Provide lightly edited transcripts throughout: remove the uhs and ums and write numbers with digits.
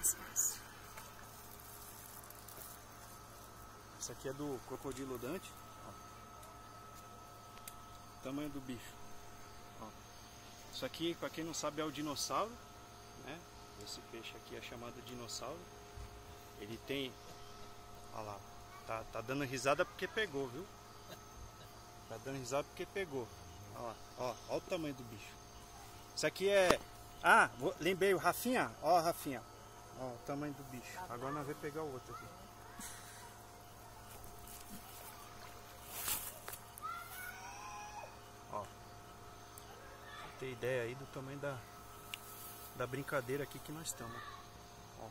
mais fácil. Essa aqui é do crocodilo Dante. Ó. Tamanho do bicho. Ó. Isso aqui, para quem não sabe, é o dinossauro, né? Esse peixe aqui é chamado dinossauro. Ele tem, olha lá, tá dando risada porque pegou, viu? Tá dando risada porque pegou. Olha lá, ó o tamanho do bicho. Isso aqui é... Ah, lembrei, o Rafinha. Ó, Rafinha. Ó, o tamanho do bicho. Agora nós vamos pegar o outro aqui. Ó. Pra ter ideia aí do tamanho da brincadeira aqui que nós estamos. Ó.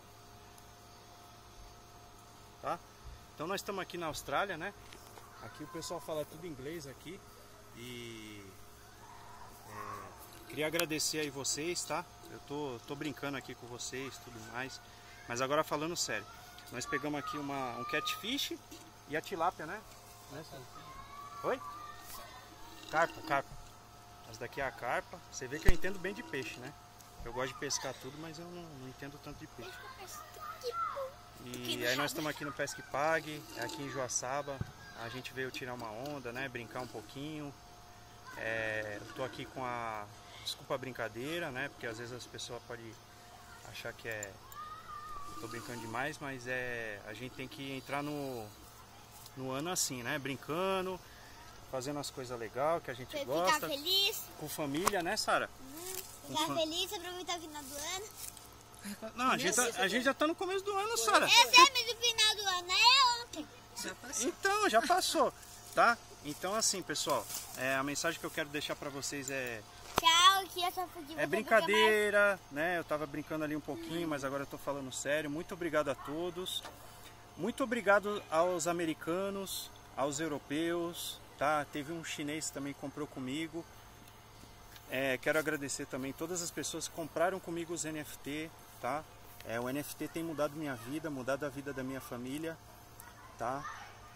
Tá? Então nós estamos aqui na Austrália, né? Aqui o pessoal fala tudo inglês aqui. E... queria agradecer aí vocês, tá? Eu tô brincando aqui com vocês, tudo mais. Mas agora falando sério. Nós pegamos aqui um catfish e a tilápia, né? Oi? Carpa. Essa daqui é a carpa. Você vê que eu entendo bem de peixe, né? Eu gosto de pescar tudo, mas eu não entendo tanto de peixe. E aí nós estamos aqui no Pesque Pague, aqui em Joaçaba. A gente veio tirar uma onda, né? Brincar um pouquinho. Eu tô aqui com a... Desculpa a brincadeira, né? Porque às vezes as pessoas podem achar que eu tô brincando demais, mas a gente tem que entrar no ano assim, né? Brincando, fazendo as coisas legais que a gente gosta. Ficar feliz. Com família, né, Sara? Ficar feliz, aproveitar o final do ano. Não, a gente já tá no começo do ano, Sara. Mas o final do ano é ontem. Já passou. Então, já passou, tá? Então assim, pessoal, a mensagem que eu quero deixar pra vocês Tchau, que essa foi de é brincadeira, né? Eu tava brincando ali um pouquinho, mas agora eu tô falando sério. Muito obrigado a todos. Muito obrigado aos americanos, aos europeus, tá? Teve um chinês que também comprou comigo. Quero agradecer também todas as pessoas que compraram comigo os NFT, tá? O NFT tem mudado minha vida, mudado a vida da minha família, tá?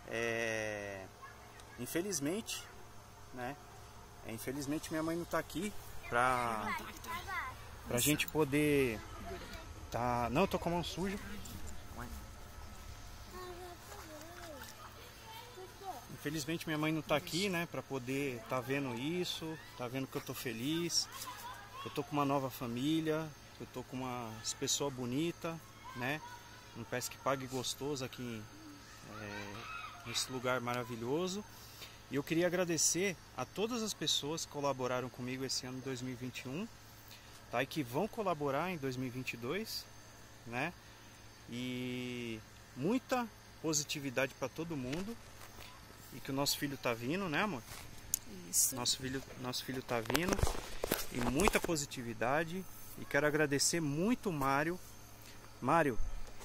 Infelizmente, né? Infelizmente minha mãe não tá aqui pra gente poder tá... Não, eu tô com a mão suja. Infelizmente minha mãe não tá aqui, né? Pra poder tá vendo isso, tá vendo que eu tô feliz. Eu tô com uma nova família, eu tô com uma pessoa bonita, né? Um Pesque Pague gostoso aqui nesse lugar maravilhoso. E eu queria agradecer a todas as pessoas que colaboraram comigo esse ano de 2021, tá? E que vão colaborar em 2022, né? E muita positividade para todo mundo. E que o nosso filho tá vindo, né, amor? Isso. Nosso filho tá vindo. E muita positividade. E quero agradecer muito o Mário. Mário,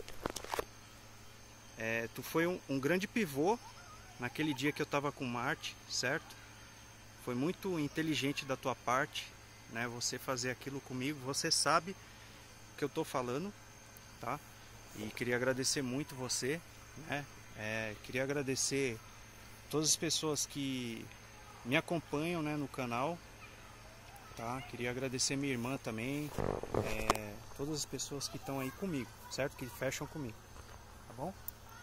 tu foi um grande pivô naquele dia que eu estava com Marte, certo? Foi muito inteligente da tua parte, né? Você fazer aquilo comigo. Você sabe o que eu tô falando, tá? E queria agradecer muito você, né? Queria agradecer todas as pessoas que me acompanham, né, no canal, tá? Queria agradecer minha irmã também, todas as pessoas que estão aí comigo, certo? Que fecham comigo, tá bom?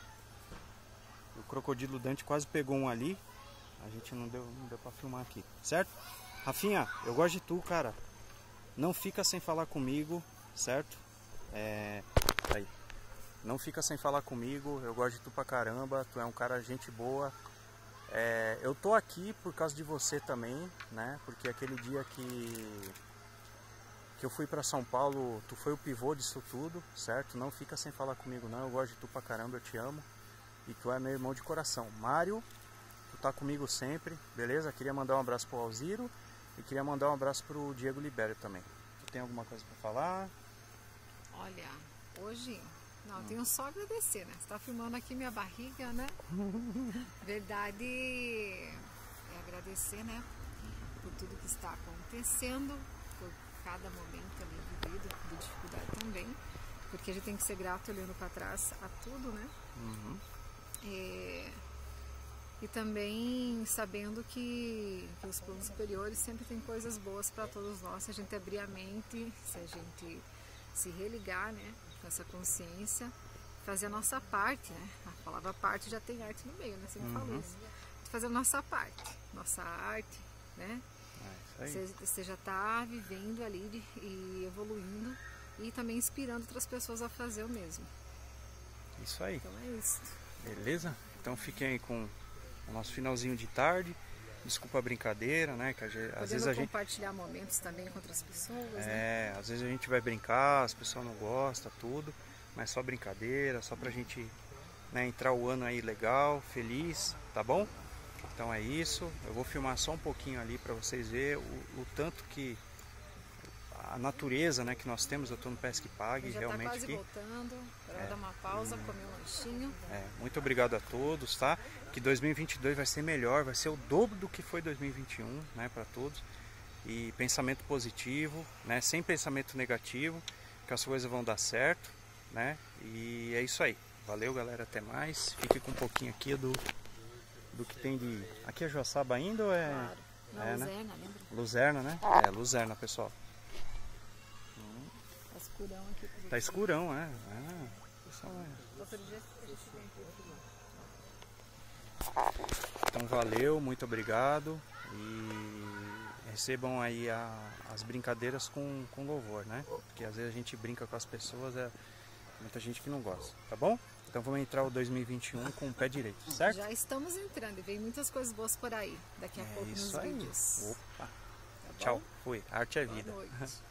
O crocodilo Dante quase pegou um ali. A gente não deu pra filmar aqui, certo? Rafinha, eu gosto de tu, cara. Não fica sem falar comigo, certo? Aí. Não fica sem falar comigo. Eu gosto de tu pra caramba. Tu é um cara gente boa. Eu tô aqui por causa de você também, né? Porque aquele dia que eu fui pra São Paulo, tu foi o pivô disso tudo, certo? Não fica sem falar comigo não. Eu gosto de tu pra caramba, eu te amo. E tu é meu irmão de coração. Mário, tu tá comigo sempre, beleza? Queria mandar um abraço pro Alziro e queria mandar um abraço pro Diego Libério também. Tu tem alguma coisa pra falar? Olha, hoje... Não, tenho só a agradecer, né? Você tá filmando aqui minha barriga, né? Verdade é agradecer, né? Por tudo que está acontecendo, por cada momento ali vivido, de dificuldade também. Porque a gente tem que ser grato olhando para trás a tudo, né? Uhum. E também sabendo que os planos superiores sempre tem coisas boas para todos nós, se a gente abrir a mente, se a gente se religar, né, com essa consciência, fazer a nossa parte, né? A palavra parte já tem arte no meio, né? Você me falou isso. Fazer a nossa parte, nossa arte, né? É isso aí. Você já está vivendo ali e evoluindo e também inspirando outras pessoas a fazer o mesmo. Isso aí. Então é isso. Beleza? Então fiquem aí com o nosso finalzinho de tarde. Desculpa a brincadeira, né? Que às vezes a gente... compartilhar momentos também com outras pessoas, né? às vezes a gente vai brincar, as pessoas não gostam, tudo. Mas só brincadeira, só pra gente, né, entrar o ano aí legal, feliz, tá bom? Então é isso. Eu vou filmar só um pouquinho ali pra vocês verem o tanto que... a natureza, né, que nós temos. Eu estou no Pesque Pague, já realmente tá quase aqui. voltando, para dar uma pausa, comer um lanchinho. Muito obrigado a todos, tá? Que 2022 vai ser melhor, vai ser o dobro do que foi 2021, né, para todos. E pensamento positivo, né, sem pensamento negativo, que as coisas vão dar certo, né? E é isso aí. Valeu, galera, até mais. Fique com um pouquinho aqui do que tem de... Aqui é Joaçaba ainda ou é... Claro. Não, Luzerna, né? lembra? Luzerna, né? É, Luzerna, pessoal. Tá escurão aqui. Tá escurão, é. Pessoal, Outro dia a gente vem aqui. Então valeu, muito obrigado. E recebam aí as brincadeiras com louvor, né? Porque às vezes a gente brinca com as pessoas, muita gente que não gosta, tá bom? Então vamos entrar o 2021 com o pé direito, certo? Já estamos entrando e vem muitas coisas boas por aí. Daqui a pouco nos Isso aí. vídeos. Opa. Tá bom? Tchau, fui. Arte é Boa vida. noite.